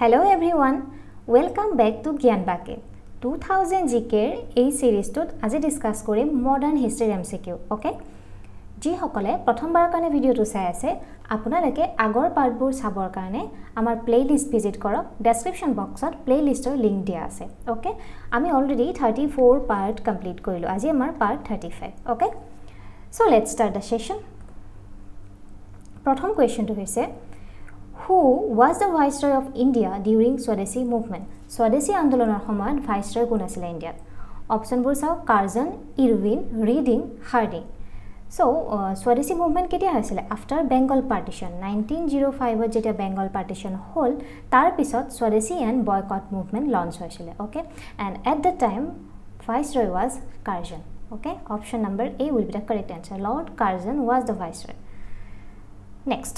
Hello everyone, welcome back to Gyan Bake. 2000 GK এই সিরিজটোত আজি discuss কৰিম মডাৰ্ন হিষ্ট্ৰি MCQ, ওকে? যি সকলে প্ৰথমবাৰৰ কাৰণে ভিডিওটো চাই আছে, আপোনালোকে আগৰ পাৰ্টবোৰ চাবৰ কাৰণে আমাৰ প্লেলিষ্ট ভিজিট কৰক। ডেসক্ৰিপচন বক্সত প্লেলিষ্টৰ লিংক দিয়া আছে, ওকে? আমি অলৰেডি 34 পাৰ্ট কমপ্লিট কৰিলো। আজি আমাৰ part 35, okay? So let's start the session. প্ৰথম কোৱেশ্চনটো হৈছে Who was the Viceroy of India during Swadeshi movement? Swadeshi আন্দোলনৰ সময়ত Viceroy কোন আছিল ইণ্ডিয়াত? অপচনবোৰ চাও Curzon, Irwin, Reading, Hardinge. So Swadeshi movement কেতিয়া হৈছিল? আফটাৰ বেংগল পাৰ্টিশন 1905 যেতিয়া বেংগল পাৰ্টিশন হ'ল তাৰ পিছত Swadeshi and boycott movement launch হৈছিল, okay? And at that time Viceroy was Curzon, okay? Option number A will be the correct answer. Lord Curzon was the Viceroy. Next,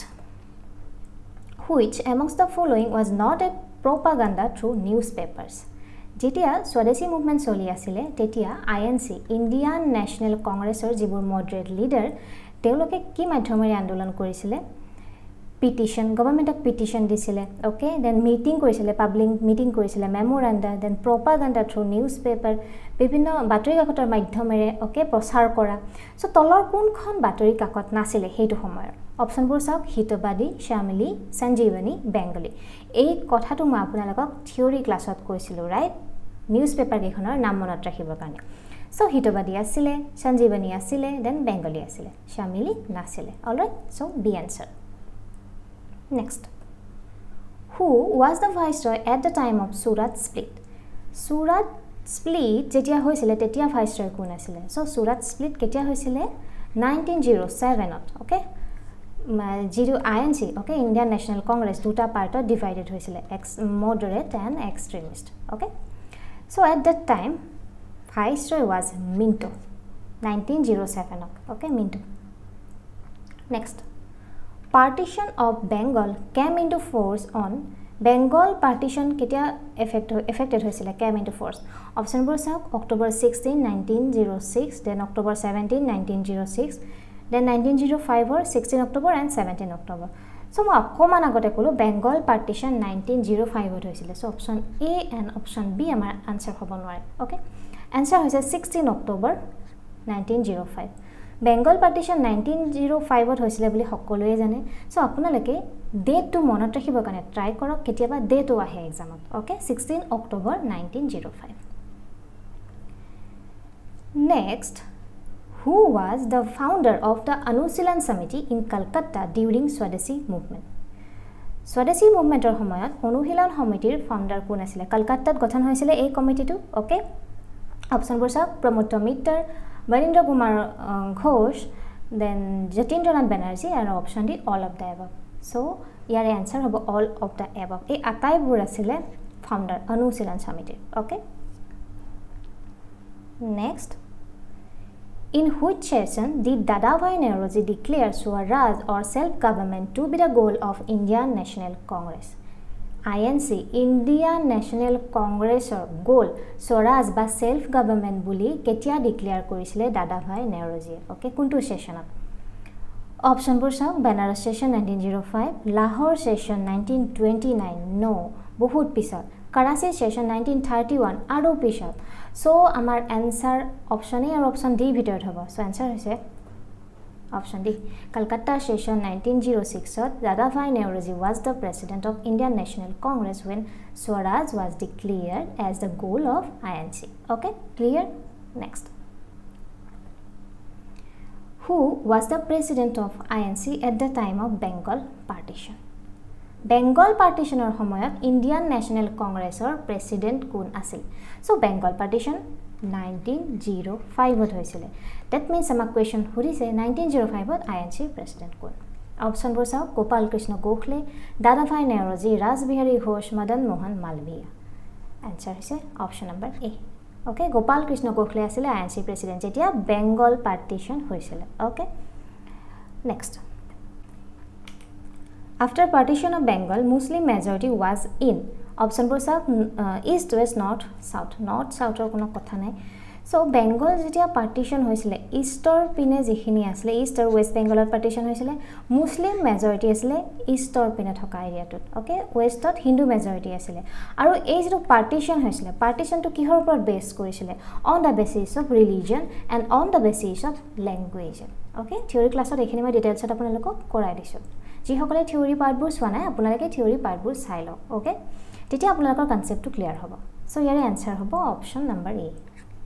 which amongst the following was not a propaganda through newspapers? যেতিয়া Swadeshi movement চলি আছিল তেতিয়া INC Indian national কংগ্ৰেছৰ যিবোৰ moderate leader তেওঁলোকে কি মাধ্যমেৰে আন্দোলন কৰিছিল? পিটিশন, গভৰ্ণমেণ্টক পিটিশন দিছিল, ওকে? দেন মিটিং কৰিছিল, পাব্লিক মিটিং কৰিছিল, memoranda, then propaganda through newspaper, বিভিন্ন বাতৰি কাকতৰ মাধ্যমেৰে, ওকে, প্ৰচাৰ কৰা। সো তলৰ কোনখন বাতৰি কাকত নাছিলে সেইটো সময়ৰ? অপশনবোৰ চাওক হিতবাদী, শ্যামিলী, সঞ্জীৱনী, বেংগলী। এই কথাটো মই আপোনালোকক থিওৰি ক্লাছত কৈছিলোঁ, ৰাইট? নিউজ পেপাৰ কেইখনৰ নাম মনত ৰাখিবৰ কাৰণে। সো হিতবাদী আছিলে, সঞ্জীৱনী আছিলে, দেন বেংগলী আছিলে, শ্যামিলী নাছিলে। Alright, so B answer. Next, who was the viceroy at the time of Surat split? Surat split যেতিয়া হৈছিল তেতিয়া viceroy কোন আছিল? সো Surat split কেতিয়া হৈছিল? 1907 ত, ওকে? যিটো INC, ওকে, ইণ্ডিয়ান ন্যাশনাল কংগ্ৰেছ দুটা পাৰ্টত ডিভাইডেড হৈছিল, moderate and extremist, okay? So at that time viceroy was Minto, 1907 ত, ওকে? Minto. Next, partition of Bengal came into force on Bengal partition কেতিয়া affected হৈছিল? came into force. অপশনবোৰ চাওক October 16, 1906, then October 17, 1906, then 1905 or 16 October and 17 October. So মই অকমান আগতে ক'লো বেংগল পাৰ্টিশন 1905 ত হৈছিল। So option A and option B আমাৰ আনসাৰ হ'ব নোৱাৰে, ওকে? আনসাৰ হৈছে 16 October 1905। বেংগল পাৰ্টিশন 1905 ত হৈছিল বুলি সকলোৱে জানে। সো আপোনালোকে ডেটটো মনত ৰাখিবৰ কাৰণে ট্ৰাই কৰক, কেতিয়াবা ডেটও আহে এক্সামত, okay? 16 October 1905। Next, who was the founder of the Anushilon Samiti in Calcutta during Swadeshi movement? Swadeshi movementor সময়ত অনুশীলন সমিতিৰ ফাউণ্ডাৰ কোন আছিল? কলকাতাত গঠন হৈছিল এই কমিটিটো, ওকে? অপশনবোৰ চাওক প্ৰমোদ মিত্তৰ, বীৰেন্দ্ৰ কুমাৰ ঘোষ, দেন যতীন্দ্ৰনাথ বেনাৰ্জী, আৰু option D all of the above. So ইয়াৰে আনসাৰ হ'ব অল অফ দ্য এবভ। এই আটাইবোৰ আছিলে ফাউণ্ডাৰ অনুশীলন সমিতিৰ, okay? Next, in which session did Dadabhai Naoroji declare Swaraj or self-government to be the goal of Indian National Congress? INC Indian National Congressৰ goal Swaraj বা self-government বুলি কেতিয়া declare কৰিছিল দাদাভাই নেৰোজিয়ে, ওকে? কোনটো সেশনত? অপশনবোৰ চাওক Benares session 1905, Lahore session 1929, no বহুত পিছত, কৰাচী সেশন 1931 আৰু পিছত। সো আমাৰ আনসাৰ অপশন এ আৰু অপশন ডি ভিতৰত হ'ব। সো আনসাৰ হৈছে অপশন ডি। কলকাতা সেশন 1906 ত Dadabhai Naoroji was the president of Indian National Congress when Swaraj was declared as the goal of INC, okay? Clear? Next, who was the president of INC at the time of Bengal partition? Bengal পাৰ্টিশনৰ সময়ত Indian national কংগ্ৰেছৰ president কোন আছিল? So Bengal partition 1905 ত হৈছিল। That means আমাক question সুধিছে 1905 ত INC president কোন? অপশনবোৰ চাওক গোপাল কৃষ্ণ গোখলে, দাদাভাই নেৰোজি, ৰাজবিহাৰী ঘোষ, মদন মোহন মালভিয়া। আনসাৰ হৈছে option number A, okay? Gopal Krishna Gokhale আছিল INC প্ৰেসিডেন্ট যেতিয়া বেংগল পাৰ্টিশন হৈছিল, okay? Next, after partition of Bengal, Muslim majority was in অপশনবোৰ চাওক ইষ্ট, ৱেষ্ট, নৰ্থ, সাউথ। নৰ্থ সাউথৰ কোনো কথা নাই। সো বেংগল যেতিয়া পাৰ্টিশন হৈছিল ইষ্টৰ পিনে যিখিনি আছিল ইষ্ট আৰু ওয়েষ্ট বেংগলত পাৰ্টিশন হৈছিল মুসলিম মেজৰিটি আছিল ইষ্টৰ পিনে থকা এৰিয়াটোত ওকে ওয়েষ্টত হিন্দু মেজৰিটি আছিল আৰু এই যেটো পাৰ্টিশন হৈছিল পাৰ্টিশনটো কিহৰ ওপৰত বেছ কৰিছিল on the basis of religion and on the basis of language okay theory ক্লাছত এইখিনি মই ডিটেইলছত আপোনালোকক কৰাই দিছো যিসকলে থিওৰি পাৰ্টবোৰ চোৱা নাই আপোনালোকে থিওৰি পাৰ্টবোৰ চাই লওক ওকে তেতিয়া আপোনালোকৰ কনসেপ্টটো ক্লিয়াৰ হ'ব সো ইয়াৰ আনসাৰ হ'ব option number A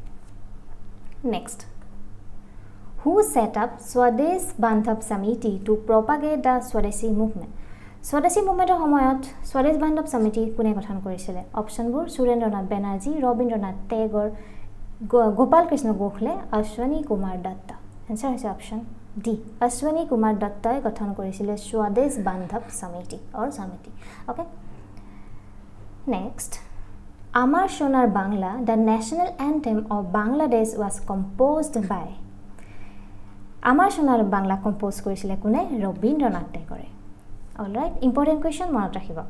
Next, who set up Swadesh Bandhav Samiti to propagate the Swadeshi movement? Swadeshi movement সময়ত Swadesh Bandhav Samiti কোনে গঠন কৰিছিল অপচনবোৰ সুৰেন্দ্ৰনাথ বেনাৰ্জী ৰবীন্দ্ৰনাথ টেগৰ গোপাল কৃষ্ণ গোখলে অশ্বিনী কুমাৰ দত্ত আনসাৰ হৈছে অপচন ডি অশ্বিনী কুমাৰ দত্তই গঠন কৰিছিল Swadesh Bandhav Samiti or Samiti okay next Amar Shonar Bangla, the national anthem of Bangladesh was composed by Amar Shonar Bangla composed korisile kune Rabindranath Tagore. All right, important question monot rakhiba.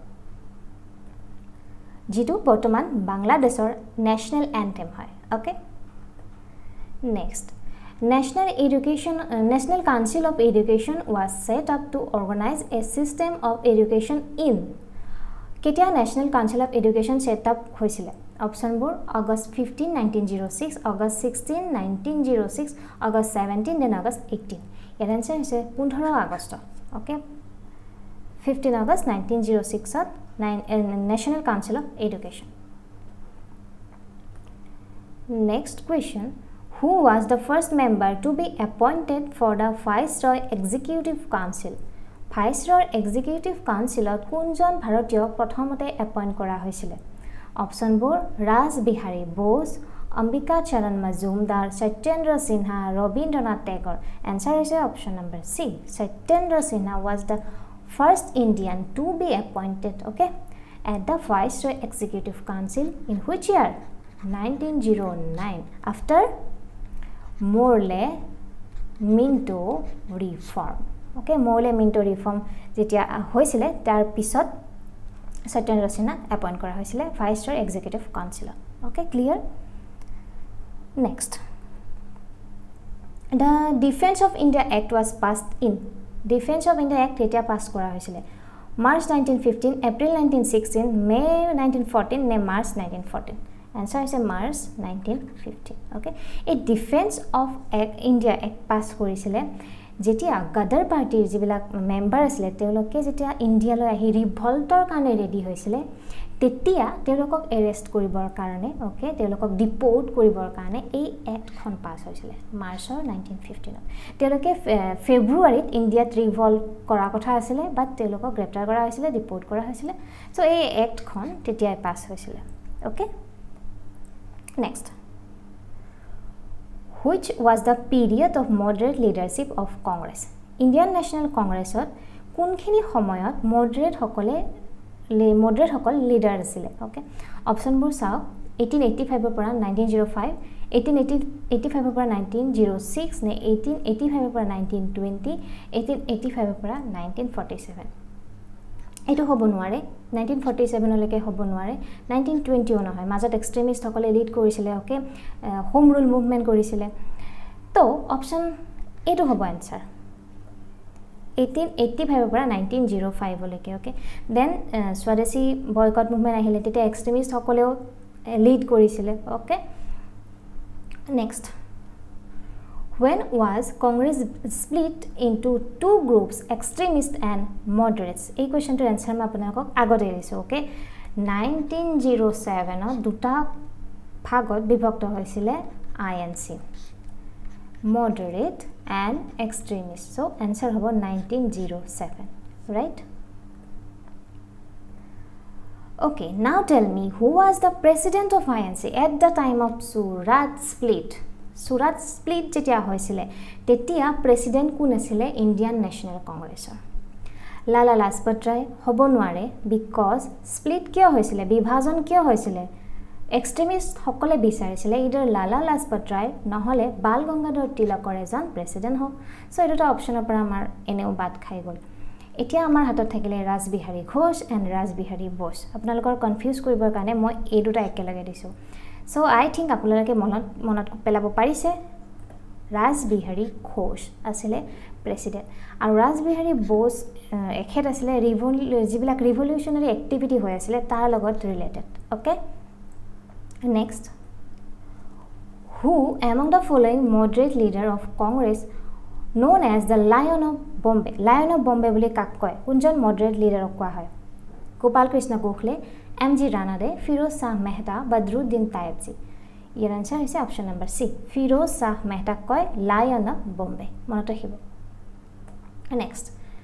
Jitu bortoman Bangladeshor national anthem hoy. Okay. Next, National Council of Education was set up to organize a system of education in কেতিয়া national council of education set up হৈছিল অপশনবোৰ August 15 1906 August 16 1906 August 17 then August 18 ইয়াৰ answer হৈছে 15 August okay 15 August 1906 ত national council of education next question who was the first member to be appointed for the Viceroy Executive Council Viceroy Executive Council কোনজন ভাৰতীয় প্ৰথমতে appoint কৰা হৈছিল অপশনবোৰ Raj Bihari Bose Ambika Charan Majumdar Satyendra Sinha Rabindranath Tagore answer হৈছে option number C Satyendra Sinha was the first Indian to be appointed okay at the Viceroy Executive Council in which year 1909 after Morley-Minto reform okay Morley-Minto reform যেতিয়া হৈছিল তাৰ পিছত সত্যেন্দ্ৰ সিনহা এপইন্ট কৰা হৈছিল Viceroy Executive Council okay clear next the Defense of India Act was passed in Defense of India Act কেতিয়া pass কৰা হৈছিল March 1915 April 1916 May 1914 নে March 1914 answer is March 1915 okay a Defense of India Act pass কৰিছিল যেতিয়া গদৰ পাৰ্টিৰ যিবিলাক member আছিল তেওঁলোকে যেতিয়া ইণ্ডিয়ালৈ আহি ৰিভল্টৰ কাৰণে ৰেডি হৈছিল তেতিয়া তেওঁলোকক এৰেষ্ট কৰিবৰ কাৰণে ওকে তেওঁলোকক ডিপোৰ্ট কৰিবৰ কাৰণে এই এক্টখন পাস হৈছিল মাৰ্চৰ 1915 তেওঁলোকে ফেব্ৰুৱাৰীত ইণ্ডিয়াত ৰিভল্ট কৰা কথা আছিল বাট তেওঁলোকক গ্ৰেপ্তাৰ কৰা হৈছিল ডিপোৰ্ট কৰা হৈছিল সো এই এক্টখন তেতিয়াই পাস হৈছিল okay next which was the period of moderate leadership of Congress Indian National Congress কোনখিনি সময়ত moderate সকল লিডাৰ আছিল ওকে অপশনবোৰ চাও 1885 ৰ পৰা 1905 1885 ৰ পৰা 1906 নে 1885 ৰ পৰা 1920 1885 ৰ পৰা 1947 এটো হ'ব নোৱাৰে 1947 লৈকে হ'ব নোৱাৰে 1920 নহয় মাজত এক্সট্ৰিমিষ্ট সকলে লিড কৰিছিল ওকে হোম ৰুল মুভমেন্ট কৰিছিল তো অপশন এটো হ'ব আনসাৰ 1885 ৰ পৰা 1905 লৈকে okay then Swadeshi boycott movement আহিলে তেতিয়া এক্সট্ৰিমিষ্ট সকলেও লিড কৰিছিল okay next When was Congress split into two groups, extremists and moderates? এই কোৱেশ্চনটো আনসাৰ মই আপোনালোকক আগতে দিছো ওকে 1907 দুটা ভাগত বিভক্ত হৈছিল INC moderate and extremist so answer হ'ব 1907 right okay now tell me who was the president of INC at the time of Surat split Surat split যেতিয়া হৈছিল তেতিয়া প্ৰেসিডেন্ট কোন আছিল ইন্ডিয়ান ন্যাশনাল কংগ্ৰেছৰ লালা লাজপত ৰায় হ'ব নোৱাৰে বিকজ স্প্লিট কিয় হৈছিল বিভাজন কিয় হৈছিল এক্সট্ৰিমিষ্ট সকলে বিচাৰিছিল ইদাৰ লালা লাজপত ৰায় নহলে বাল গংগাধৰ তিলকৰ এজন প্ৰেসিডেন্ট হ'ব সো এটা অপচনৰ পৰা আমাৰ এনেও বাদ খাই গল এতিয়া আমাৰ হাতত থাকিলে ৰাজবিহাৰী ঘোষ এণ্ড ৰাজবিহাৰী বোস আপোনালোকৰ কনফিউজ কৰিবৰ কাৰণে মই এই দুটা একেলগে দিছো সো আই থিংক আপোনালোকে মনত পেলাব পাৰিছে ৰাজবিহাৰী ঘোষ আছিলে প্ৰেসিডেন্ট আৰু ৰাজবিহাৰী বোস এখেত আছিলে যিবিলাক ৰিভলিউশনাৰী এক্টিভিটি হৈ আছিলে তাৰ লগত related okay next who among the following moderate leader of Congress known as the Lion of Bombay বুলি কাক কয় কোনজন moderate leader কোৱা হয় গোপাল কৃষ্ণ গোখলে এমজি ৰানাডে ফিৰোজ শাহ মেহতা বদৰুদ্দিন তায়েবজি ইয়াৰ আনসাৰ হৈছে option number C Firoz Shah Mehta কয় লায়ন অফ বম্বে মনত ৰাখিব next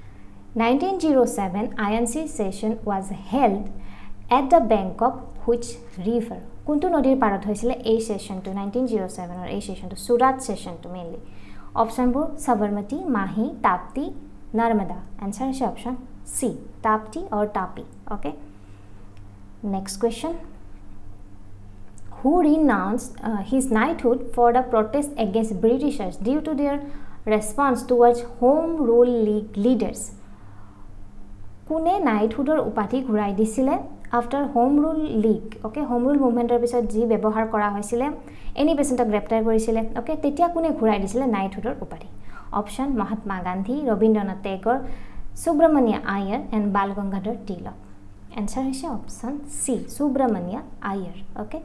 1907 INC session was held at the bank of which river কোনটো নদীৰ পাৰত হৈছিল এই সেশনটো 1907 অৰ এই সেশনটো সুৰাত সেশনটো মেইনলি অপশনবোৰ সাবৰমতি মাহি তাপ্তি নৰ্মদা আনসাৰ হৈছে option C Tapti or Tapi okay next question who renounced his knighthood for the protest against Britishers due to their response towards Home Rule League leaders কোনে নাইটহুডৰ উপাধি ঘূৰাই দিছিলে after Home Rule League okay Home Rule movement-ৰ পিছত যি ব্যৱহাৰ কৰা হৈছিল any বেসেণ্টক গ্ৰেপ্তাৰ কৰিছিল okay তেতিয়া কোনে ঘূৰাই দিছিলে নাইটহুডৰ উপাধি option Mahatma Gandhi Rabindranath Tagore Subramania Iyer and Bal Gangadhar Tilak answer হৈছে option C Subramania Iyer okay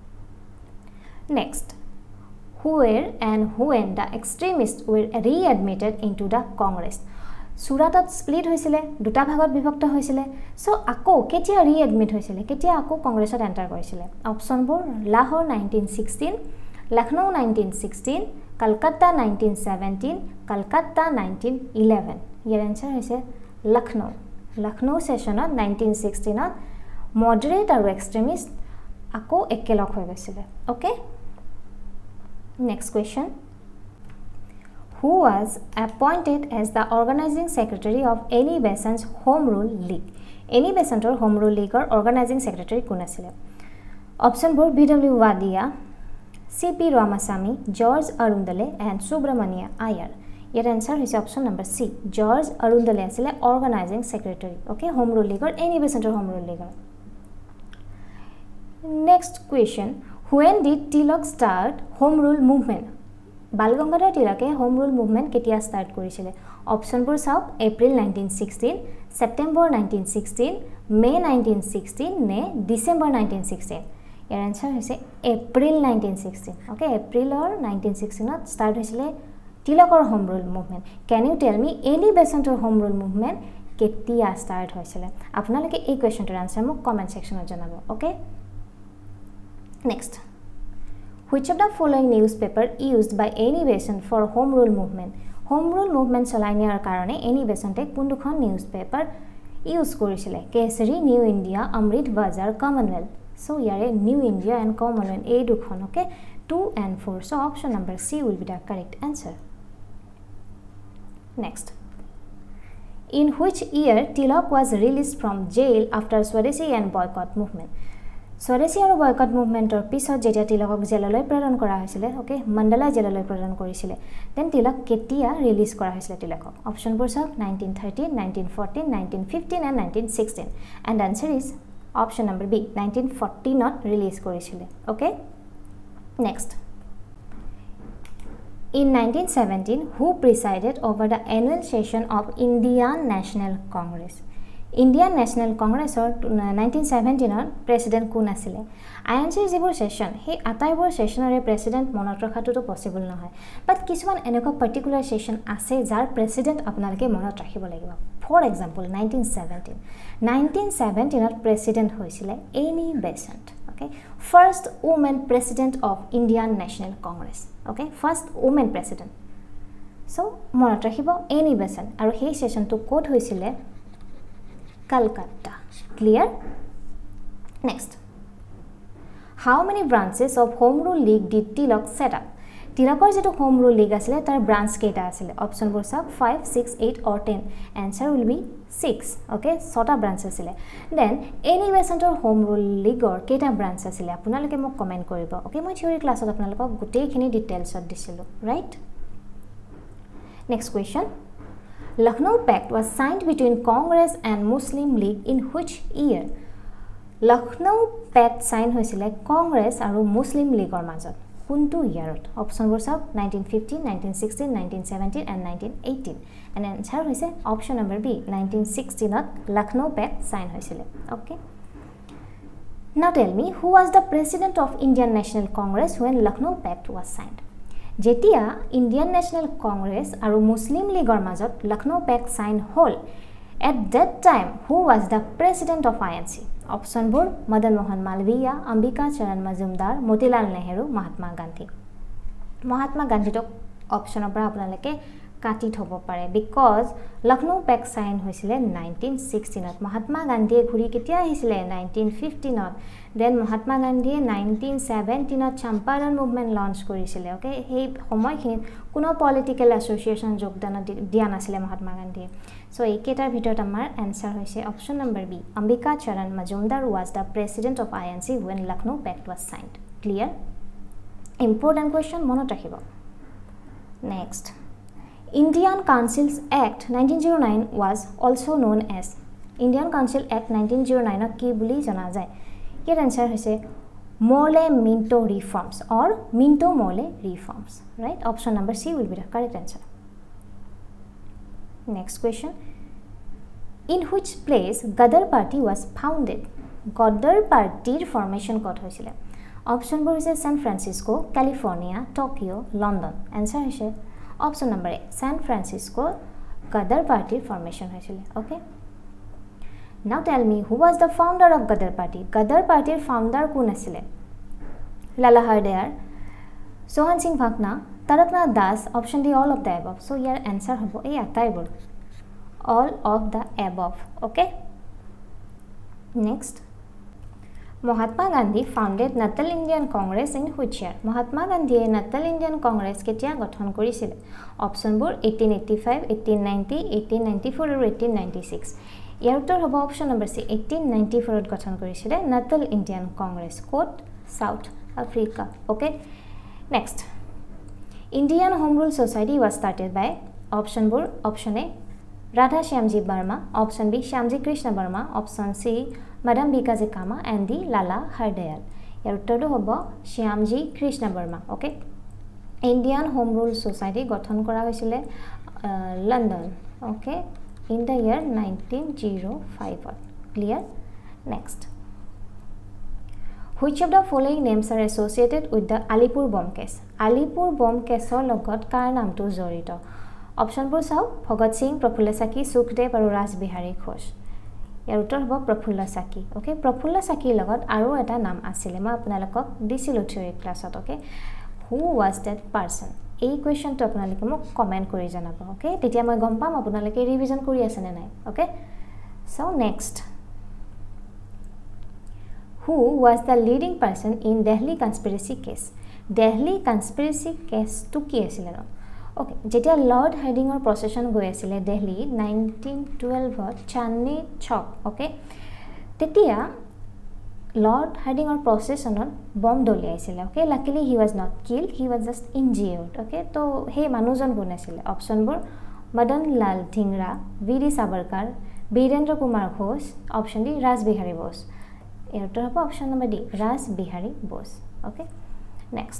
next where and when the extremists were readmitted into the Congress সুৰাটত স্প্লিট হৈছিল দুটা ভাগত বিভক্ত হৈছিল সো আকো কেতিয়া ৰিএডমিট হৈছিল কেতিয়া আকো কংগ্ৰেছত এন্টাৰ কৰিছিল অপশনবোৰ লাহোৰ 1916 লখনৌ 1916 কলকাতা 1917 কলকাতা 1911 ইয়াৰ আনসাৰ হৈছে লখনৌ সেশনত 1916 ত মডাৰেট আৰু এক্সট্ৰিমিষ্ট আকো একেলগ হৈ গৈছিল okay next question who was appointed as the organizing secretary of Annie Besant's Home Rule League Annie Besant's Home Rule League or organizing secretary কোন আছিল অপশন বোৰ BW Wadia CP Ramasamy George Arundale and Subramania Iyer ইয়াৰ answer হৈছে option number C George Arundale আছিল organizing secretary okay Home Rule League or Annie Besant's Home Rule League next question when did Tilak start Home Rule movement বাল গংগাধৰ তিলকে home rule movement কেতিয়া start কৰিছিল অপশনবোৰ চাওক এপ্ৰিল 1916 সেপ্টেম্বৰ 1916 মে 1916 নে ডিসেম্বৰ 1916 ইয়াৰ আনসাৰ হৈছে এপ্ৰিল 1916 ওকে এপ্ৰিলৰ 1916 ত স্টাৰ্ট হৈছিল তিলকৰ home rule movement can you tell me Annie বেসেন্টৰ হোম ৰুল মুভমেন্ট কেতিয়া স্টাৰ্ট হৈছিল আপোনালোকে এই কোৱেশ্চনটোৰ আনসাৰ মোক কমেন্ট সেকশনত জনাব okay next Which of the following newspaper used by Annie Besant for Home Rule movement? Home Rule movement চলাই নিয়াৰ কাৰণে Annie Besant কোনখন নিউজপেপাৰ ইউজ কৰিছিল? Kesari, New India, Amrita Bazar, Commonwealth. So ইয়াৰে নিউ ইণ্ডিয়া and কমনৱেলথ এই দুখন okay 2 and 4 so option number C will be the correct answer. Next. In which year Tilak was released from jail after Swadeshi and boycott movement? Swadeshi আৰু boycott movement-ৰ পিছত যেতিয়া তিলকক জেললৈ প্ৰেৰণ কৰা হৈছিল okay mandala জেললৈ প্ৰেৰণ কৰিছিল দেন তিলক কেতিয়া ৰিলিজ কৰা হৈছিল তিলকক অপশনবোৰ চাওক 1913 1914 1915 and 1916 and answer is option number B 1914 ত ৰিলিজ কৰিছিল okay next in 1917 who presided over the annual session of Indian National Congress Indian National Congress or 1917 ৰ প্ৰেসিডেন্ট কোন আছিল আইএনসি যিবোৰ সেশন হে আটাইবোৰ সেশনৰে প্ৰেসিডেন্ট মনত ৰখাটো পসিবল নহয় বাট কিছুমান এনেকুৱা পাৰ্টিকুলাৰ সেশন আছে যাৰ প্ৰেসিডেন্ট আপোনালোকে মনত ৰাখিব লাগিব ফৰ এক্সাম্পল 1917 ত প্ৰেসিডেন্ট হৈছিল Annie Besant okay first woman president of Indian National Congress okay first woman president so মনত ৰাখিব এনি বেসেন্ট আৰু সেই সেশনটো কোড হৈছিল Calcutta. Clear? Next. How many branches of Home Rule League did Tilak set up? Tilakor jeto Home Rule League asile tar branch keita asile option bor sa 5 6 8 or 10 answer will be 6 okay sota branch asile then any besentor Home Rule League or keita branch asile apunaloke mok comment koribo okay moi theory class ot apunalok gutei khini details ot disilu right next question Lucknow Pact was signed between Congress and Muslim League in which year? Lucknow pact sign হৈছিলে কংগ্ৰেছ আৰু মুছলিম লীগৰ মাজত কোনটো ইয়াৰত অপচনবোৰ চাওক 1915 1916 1917 and 1918 and answer হৈছে option number B 1916 ত Lucknow pact sign হৈছিলে okay Now tell me who was the president of Indian National Congress when Lucknow Pact was signed? Jetia Indian National Congress aru Muslim League or majot Lucknow Pact signed whole. At that time, who was the president of INC? Option bur Madan Mohan Malviya, Ambika Charan Majumdar, Motilal Nehru, Mahatma Gandhi. Mahatma Gandhi to option opra apnaleke কাটি থব পাৰে because Lucknow Pact sign হৈছিলে 1916 ত মহাত্মা গান্ধীয়ে ঘুৰি কেতিয়া আহিছিলে 1915 ত then Mahatma গান্ধীয়ে 1917 ত চম্পাৰণ মুভমেন্ট লঞ্চ কৰিছিলে ওকে এই সময়খিনিত কোনো পলিটিক্যাল এসোসিয়েশন যোগদান দিয়া নাছিলে মহাত্মা গান্ধীয়ে সো এইকেটাৰ ভিতৰত আমাৰ আনসাৰ হৈছে option number B Ambika Charan Majumdar was the president of INC when Lucknow Pact was signed clear important question মনত ৰাখিব next Indian Councils Act 1909 was also known as Indian Council Act 1909 ki buli jana jay here answer hoise Morley Minto reforms or Minto Morley reforms right option number C will be the correct answer next question in which place Ghadar party was founded Ghadar party formation kot hoisile option bor hoise San Francisco California Tokyo London answer hoise Option number A, San Francisco, Ghadar Party formation hoisile. Okay. Now tell me who was the founder of Ghadar Party? Ghadar Party founder কোন আছিলে? Lala Hardayar, Sohan Singh Bhakna, Taraknath Das. Option D, all of the above. So your answer hobo ei atai bol. All of the above. Okay. Next. Mahatma Gandhi founded Natal Indian Congress in which year? Mahatma Gandhi Natal Indian Congress ketia গঠন কৰিছিল? Option বোৰ 1885, 1890, 1894 আৰু 1896. ইয়াৰ উত্তৰ হ'ব option number C 1894 ত গঠন কৰিছিল Natal Indian Congress কোট South Africa. Okay. Next. Indian Home Rule Society was started by option বোৰ option A Radha Shyamji Burma, option B Shyamji Krishna Burma, option C Madam Bikaji Kama and the Lala Hardayal. Your uttor hobo Shyamji Krishna Burma. Okay. Indian Home Rule Society গঠন কৰা হৈছিলে London. Okay. In the year 1905. Clear? Next. Which of the following names are associated with the Alipur bomb case? Alipur bomb case or logot কাৰ নামটো জড়িত? Option বোৰ চাও Bhagat Singh, Prafulla Sakhi, Sukhdev আৰু Raj Bihari Ghosh. ইয়াৰ উত্তৰ হ'ব প্ৰফুল্ল Psaki okay প্ৰফুল্ল সাকিৰ লগত আৰু এটা নাম আছিল মই আপোনালোকক দিছিলো থিওৰি ক্লাছত okay who was that person এই কোৱেশ্চনটো আপোনালোকে মোক কমেন্ট কৰি জনাব ওকে তেতিয়া মই গম পাম আপোনালোকে ৰিভিজন কৰি আছে নে নাই okay so next who was the leading person in Delhi conspiracy case Delhi conspiracy কেছটো কি আছিল Okay, যেতিয়া লৰ্ড হাৰ্ডিঙৰ প্ৰসেছন গৈ আছিল দিল্লী 1912 ত চান্দনী চক ওকে তেতিয়া লৰ্ড হাৰ্ডিঙৰ প্ৰসেছনত বম দলিয়াইছিল okay luckily he was not killed he was just injured okay তো হে মানুহজন কোন আছিল অপচনবোৰ Madan Lal Dhingra VD Savarkar Birendra Kumar Ghosh option D Raj Bihari Bose uh উত্তৰ হ'ব option number D Raj Bihari Bose okay next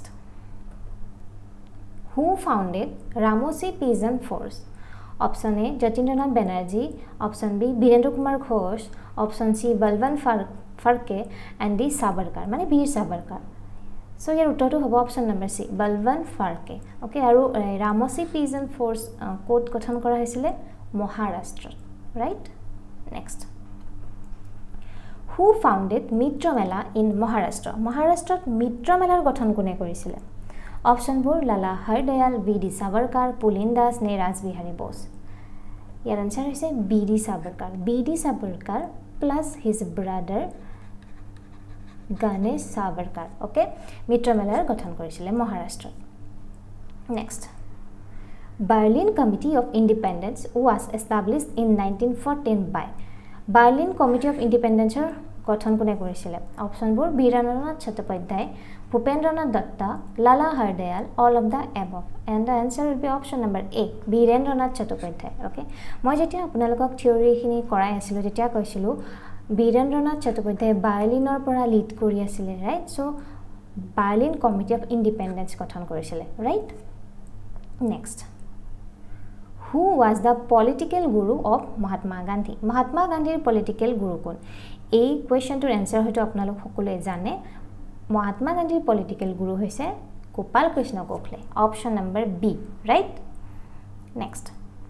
Who founded Ramosi Peasant Force? Option A Jatindranath Banerjee, option B Birendra Kumar Ghosh, option C Balwant Farke and D Savarkar মানে বীৰ Savarkar so ইয়াৰ উত্তৰটো হ'ব option number C Balwant Farke okay আৰু Ramosi Peasant Force কোড গঠন কৰা হৈছিল Maharashtra right next Who founded Mitra Mela in Maharashtra? মহাৰাষ্ট্ৰত মিত্ৰ মেলাৰ গঠন কোনে কৰিছিল Option 4 Lala Hardayal, B.D. Savarkar, Pulin Das, ne Raj Bihari Bose. Your answer is B.D. Savarkar. B.D. Savarkar plus his brother Ganesh Savarkar. Okay. Mitra Melar গঠন কৰিছিল Maharashtra. Next. Berlin Committee of Independence was established in 1914 by Berlin Committee of Independence গঠন কোনে কৰিছিল অপচনবোৰ Birendranath Chattopadhyay Bhupendranath Datta Lala হাৰদয়াল all of the above and the answer will be option number A Birendranath Chattopadhyay okay মই যেতিয়া আপোনালোকক থিওৰিখিনি কৰাই আছিল তেতিয়া কৈছিলো বীৰেন্দ্ৰনাথ চট্টোপাধ্যায় বাৰ্লিনৰ পৰা লিড কৰি আছিল right so Berlin committee of independence গঠন কৰিছিল right next Who was the political guru of Mahatma Gandhi? Mahatma Gandhi's political guru কোন? এই কোৱেশ্চনটোৰ এনসাৰ হয়তো আপোনালোক সকলোৱে জানে Mahatma Gandhi's political guru হৈছে Gopal Krishna Gokhale option number B right next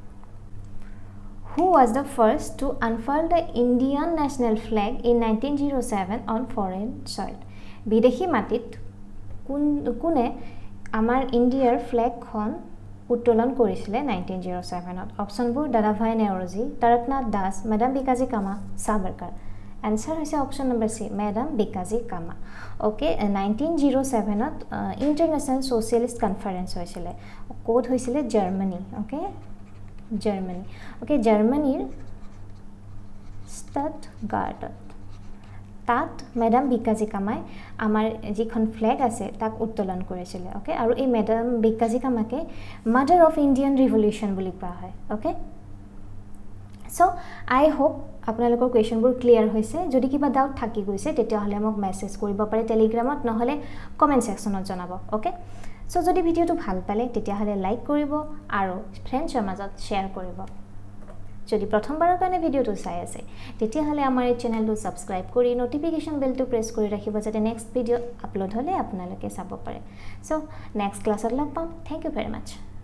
Who was the first to unfurl the Indian national flag in 1907 on foreign soil? বিদেশী মাটিত কোনে আমাৰ ইণ্ডিয়াৰ ফ্ল্যাগখন উত্তোলন কৰিছিলে 1907ত অপশনবোৰ দাদাভাই নেওৰোজী তাৰকনাথ দাস মেডাম বিকাজী কামা সাবৰকাৰ আনসাৰ হৈছে option number C madam Bhikaji Cama okay 1907ত ইন্টাৰনেশ্যনেল সোশ্যালিষ্ট কনফাৰেন্স হৈছিল কোড হৈছিল জাৰ্মানী ওকে জাৰ্মানী ওকে জাৰ্মানীৰ ষ্টটগাৰ্টত তাত মেডাম বিকাজী কামাই আমাৰ যিখন ফ্ল্যাগ আছে তাক উত্তোলন কৰিছিল ওকে আৰু এই মেডাম বিকাজী কামাকে মাদাৰ অফ ইণ্ডিয়ান ৰিভলিউচন বুলি কোৱা হয় ওকে সো আই হোপ আপোনালোকৰ কোৱেশ্চনবোৰ ক্লিয়াৰ হৈছে যদি কিবা ডাউট থাকি গৈছে তেতিয়া হলে মোক মেছেজ কৰিব পাৰে টেলিগ্ৰামত নহলে কমেন্ট সেকশনত জনাব ওকে সো যদি ভিডিওটো ভাল পালে তেতিয়া হলে লাইক কৰিব আৰু ফ্ৰেণ্ডছৰ মাজত শেয়াৰ কৰিব যদি প্ৰথমবাৰৰ কাৰণে ভিডিওটো চাই আছে তেতিয়া হলে আমাৰ এই চেনেলটো সাবস্ক্ৰাইব কৰি নোটিফিকেশন বেলটো প্ৰেছ কৰি ৰাখিব যাতে নেক্সট ভিডিও আপলোড হলে আপোনালোকে চাব পাৰে সো নেক্সট ক্লাছত লগ পাম থ্যাংক ইউ ভেৰি মাচ